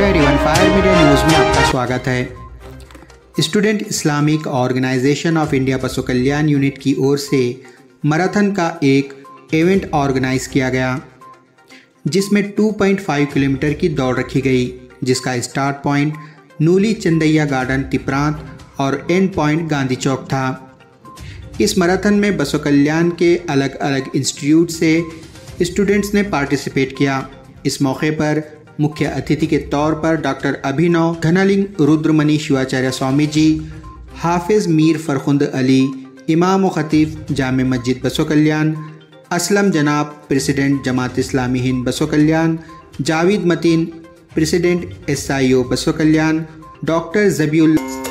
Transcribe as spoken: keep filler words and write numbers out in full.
Hello everyone, fire media news में आपका स्वागत है। Student Islamic organisation of India Basavakalyan unit की ओर से मैराथन का एक इवेंट ऑर्गेनाइज किया गया, जिसमें दो पॉइंट पाँच किलोमीटर की दौड़ रखी गई, जिसका start point Nuli Chandaiah garden तिपरांत और एंड पॉइंट गांधी चौक था। इस मैराथन में बसो कल्याण के अलग अलग इंस्टीट्यूट से स्टूडेंट्स ने पार्टिसिपेट किया। इस मौके पर मुख्य अतिथि के तौर पर डॉक्टर अभिनव घनालिंग रुद्रमणि शिवाचार्य स्वामी जी, हाफिज मीर फरखुंद अली, इमाम व खतीब जामे मस्जिद बसो कल्याण, असलम जनाब president Jamaat Islami Hind Basavakalyan, Javed Mateen president S I O Basavakalyan, doctor Zabihullah